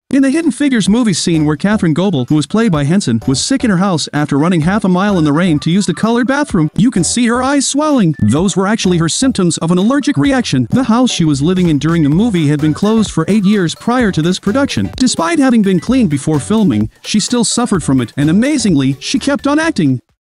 In the Hidden Figures movie scene where Katherine Goble, who was played by Henson, was sick in her house after running half a mile in the rain to use the colored bathroom, you can see her eyes swelling. Those were actually her symptoms of an allergic reaction. The house she was living in during the movie had been closed for 8 years prior to this production. Despite having been cleaned before filming, she still suffered from it, and amazingly, she kept on acting.